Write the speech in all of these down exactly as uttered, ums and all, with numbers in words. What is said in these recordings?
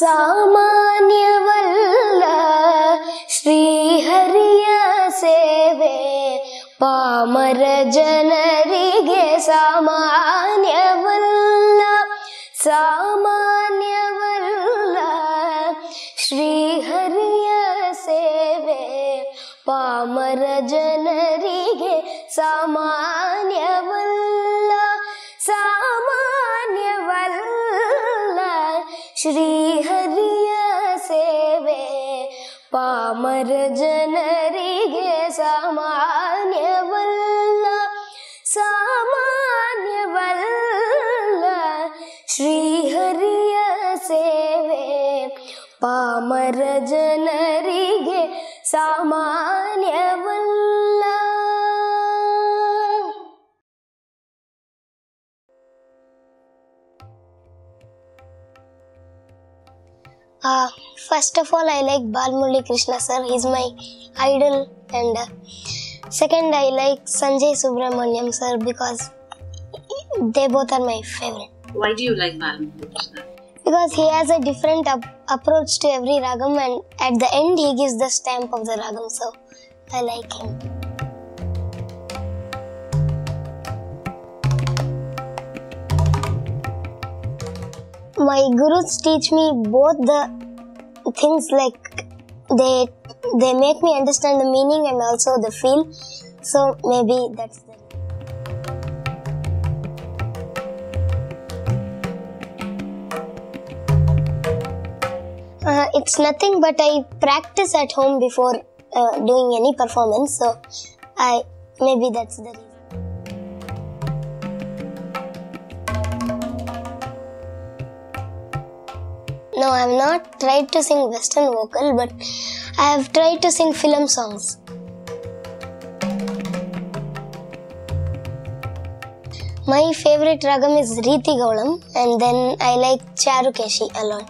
ಸಾಮಾನ್ಯವಲ್ಲ ಶ್ರೀಹರಿಯ ಸೇವೆ ಪಾಮರ ಜನರಿಗೆ ಸಾಮಾನ್ಯವಲ್ಲ ಸಾಮಾನ್ಯವಲ್ಲ ಶ್ರೀಹರಿಯ ಸೇವೆ ಪಾಮರ ಜನರಿಗೆ ಸಾಮಾನ್ಯವಲ್ಲ ಸಾಮಾನ್ಯವಲ್ಲ ಶ್ರೀಹರಿಯ ಸೇವೆ ಪಾಮರ ಜನರಿಗೆ ಸಾಮಾನ್ಯವಲ್ಲ ಸಾಮಾನ್ಯವಲ್ಲ ಶ್ರೀಹರಿಯ ಸೇವೆ ಪಾಮರ ಜನರಿಗೆ ಸಾಮಾನ್ಯವಲ್ಲ. Uh, first of all, I like Balamurali Krishna sir. He's my idol. And uh, second, I like Sanjay Subramaniam sir because they both are my favorite. Why do you like Balamurali Krishna? Because he has a different ap approach to every ragam, and at the end he gives the stamp of the ragam, so I like him. My gurus teach me both the things, like they they make me understand the meaning and also the feel, so maybe that's the Uh, it's nothing but I practice at home before uh, doing any performance, so I maybe that's the reason. No, I have not tried to sing Western vocal, but I have tried to sing film songs. My favorite ragam is Riti Gaulam, and then I like Charukeshi a lot.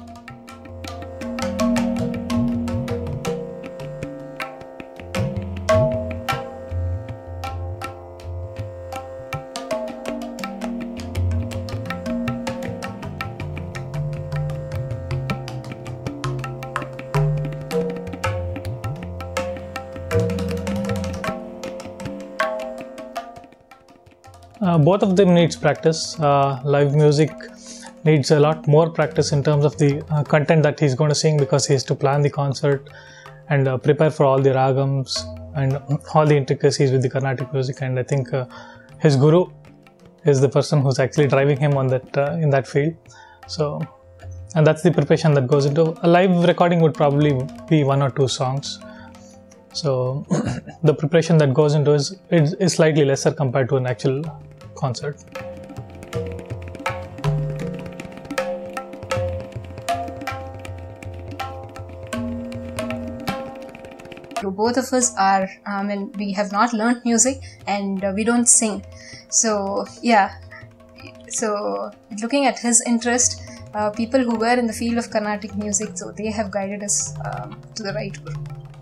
Uh, both of them needs practice. Uh, live music needs a lot more practice in terms of the uh, content that he's going to sing, because he has to plan the concert and uh, prepare for all the ragams and all the intricacies with the Carnatic music. And I think uh, his guru is the person who's actually driving him on that uh, in that field. So, and that's the preparation that goes into a live recording. Would probably be one or two songs. So the preparation that goes into is, is, is slightly lesser compared to an actual concert. Both of us are, I mean, we have not learnt music and uh, we don't sing. So yeah, so looking at his interest, uh, people who were in the field of Carnatic music, so they have guided us um, to the right guru.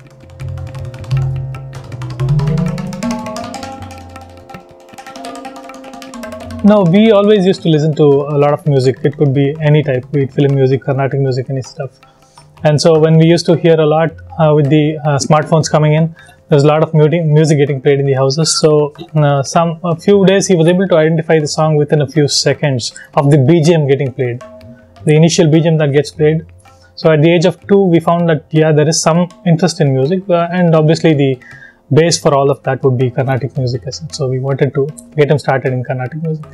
No, we always used to listen to a lot of music. It could be any type, be it film music, Carnatic music, any stuff. And so when we used to hear a lot uh, with the uh, smartphones coming in, there's a lot of music getting played in the houses. So uh, some a few days he was able to identify the song within a few seconds of the B G M getting played, the initial B G M that gets played. So at the age of two, we found that yeah, there is some interest in music, uh, and obviously the base for all of that would be Carnatic music. So we wanted to get him started in Carnatic music.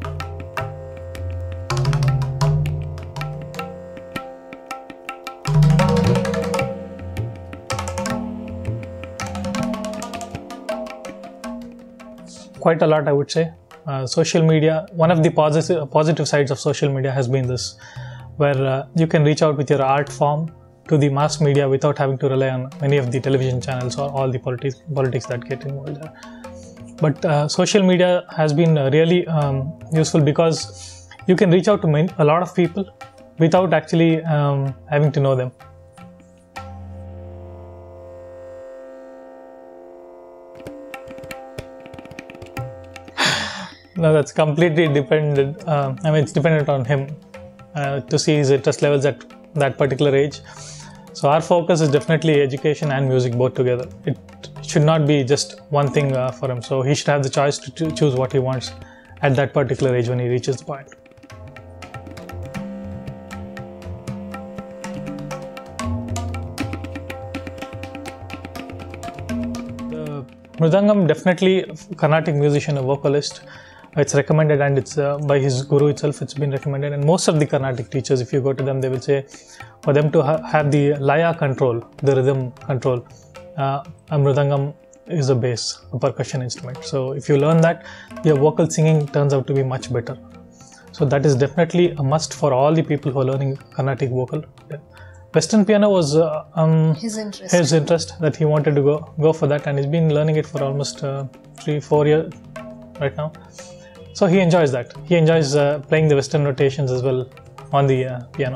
Quite a lot, I would say. Uh, social media, one of the positive positive sides of social media has been this, where uh, you can reach out with your art form to the mass media without having to rely on many of the television channels or all the politics politics that get involved there. But uh, social media has been uh, really um, useful because you can reach out to many, a lot of people without actually um, having to know them. No, that's completely dependent. Uh, I mean, it's dependent on him uh, to see his interest levels at that particular age. So our focus is definitely education and music both together. It should not be just one thing uh, for him. So he should have the choice to cho- choose what he wants at that particular age when he reaches the point. The Mridangam, definitely Carnatic musician, a vocalist. It's recommended, and it's uh, by his guru itself, it's been recommended. And most of the Carnatic teachers, if you go to them, they will say for them to ha- have the laya control, the rhythm control, uh, a Mridangam is a bass, a percussion instrument. So if you learn that, your vocal singing turns out to be much better. So that is definitely a must for all the people who are learning Carnatic vocal. Western piano was uh, um, His interest. his interest that he wanted to go go for that, and he's been learning it for almost uh, three, four years right now. So he enjoys that. He enjoys uh, playing the Western notations as well on the uh, piano.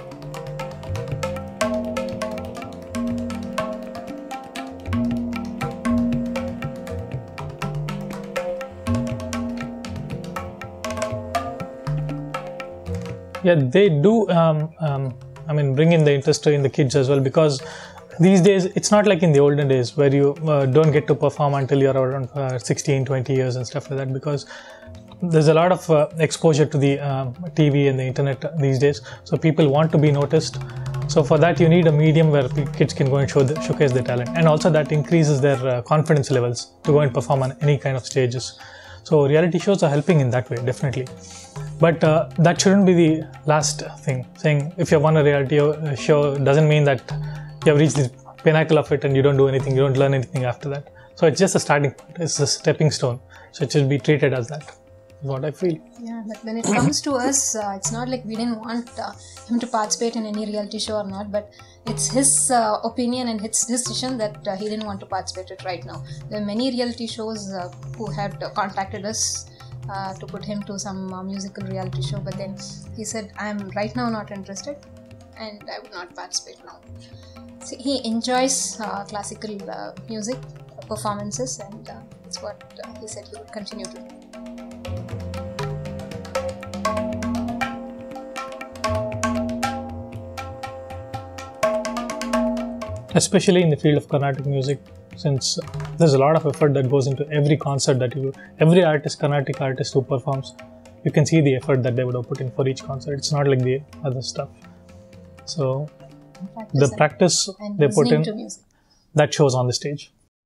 Yeah, they do. Um, um, I mean, bring in the interest in the kids as well, because these days it's not like in the olden days where you uh, don't get to perform until you're around uh, sixteen, twenty years and stuff like that, because there's a lot of uh, exposure to the um, T V and the internet these days. So people want to be noticed. So for that, you need a medium where kids can go and show the, showcase their talent, and also that increases their uh, confidence levels to go and perform on any kind of stages. So reality shows are helping in that way, definitely. But uh, that shouldn't be the last thing. Saying if you won a reality show doesn't mean that you have reached the pinnacle of it and you don't do anything, you don't learn anything after that. So it's just a starting point, it's a stepping stone. So it should be treated as that, is what I feel. Yeah, but when it comes to us, uh, it's not like we didn't want uh, him to participate in any reality show or not, but it's his uh, opinion and his decision that uh, he didn't want to participate in right now. There are many reality shows uh, who had uh, contacted us uh, to put him to some uh, musical reality show, but then he said, I'm right now not interested and I would not participate now. So he enjoys uh, classical uh, music performances, and uh, that's what uh, he said he would continue to do. Especially in the field of Carnatic music, since there's a lot of effort that goes into every concert that you do. Every artist, Carnatic artist who performs, you can see the effort that they would have put in for each concert. It's not like the other stuff. So Practice the and- practice and they put listening in, to music. that shows on the stage.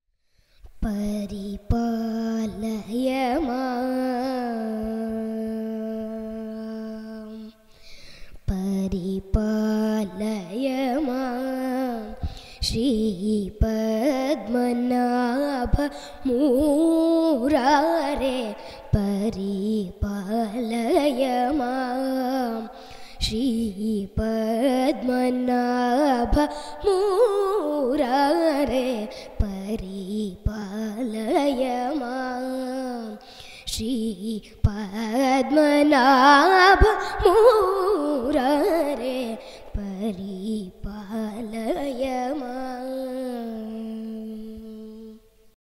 Paripalaya mam, Paripalaya mam, Shri Padmanabha Murare, Paripalaya mam, Shri Padmanabha Murare, Paripalaya mam, Shri Padmanabha